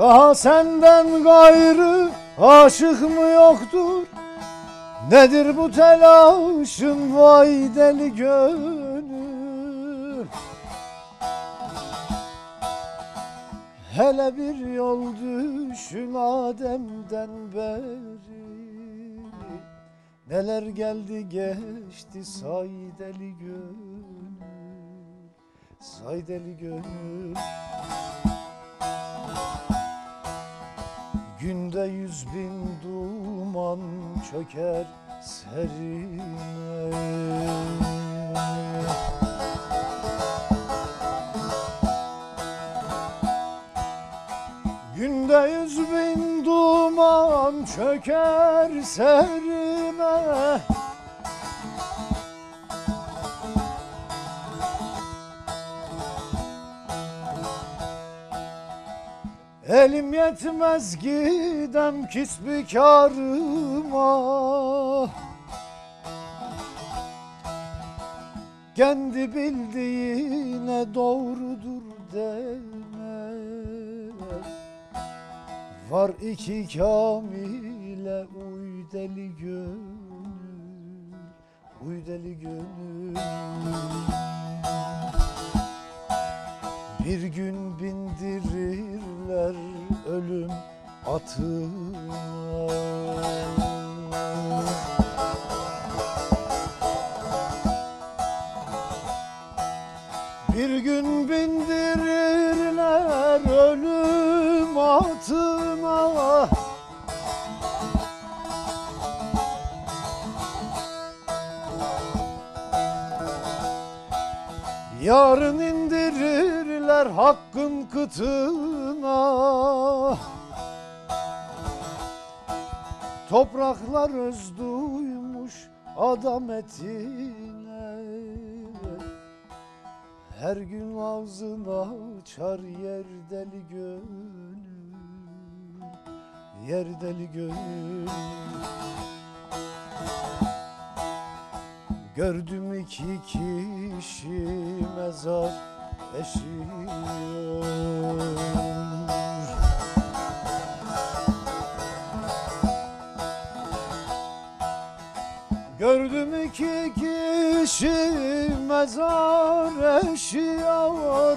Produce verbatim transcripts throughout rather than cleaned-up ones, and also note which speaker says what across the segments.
Speaker 1: Daha senden gayrı aşık mı yoktur? Nedir bu telaşın vay deli gönül? Hele bir yol düşün Adem'den beri, neler geldi geçti say deli gönül, say deli gönül. Günde yüz bin duman çöker serine, günde yüz bin duman çöker serime. Elim yetmez gidem kisbikarıma, kendi bildiğine doğrudur deme. Var iki kamile uy deli gönül, uy deli gönül. Bir gün bindirirler ölüm atına, bir gün bindirirler ölüm atına. Yarın indirirler hakkın kıtına. Topraklar öz duymuş adam etine, her gün ağzını açar yer deli gönül, yer deli gönül. Gördüm iki kişi mezar eşiyor. Gördüm iki kişi mezar eşiyor.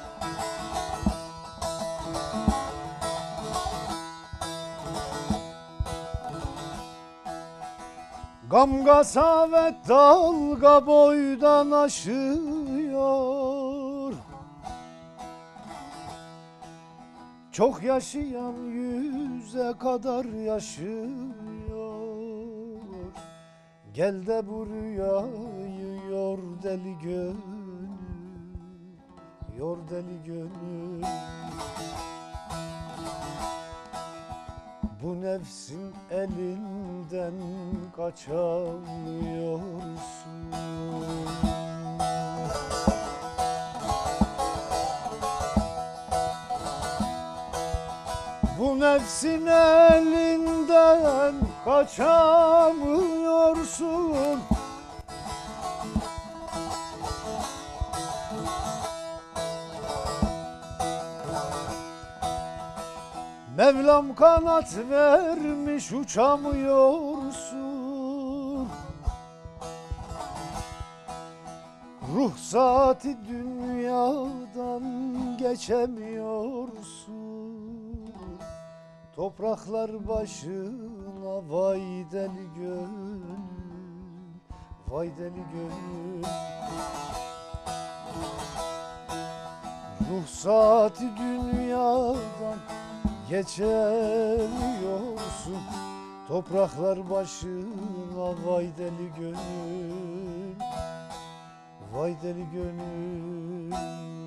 Speaker 1: Gam gasavet dalga boydan aşıyor. Çok yaşayan yüze kadar yaşıyor. Gel de bu rüyayı yor deli gönül, yor deli gönül. Bu nefsin elinden kaçamıyorsun. Bu nefsin elinden kaçamıyorsun. Mevlam kanat vermiş uçamıyorsun. Ruhsati dünyadan geçemiyorsun. Topraklar başına vay deli gönül, vay deli gönül. Ruhsati dünyadan geçemiyorsun. Topraklar başına vay deli gönül, vay deli gönül.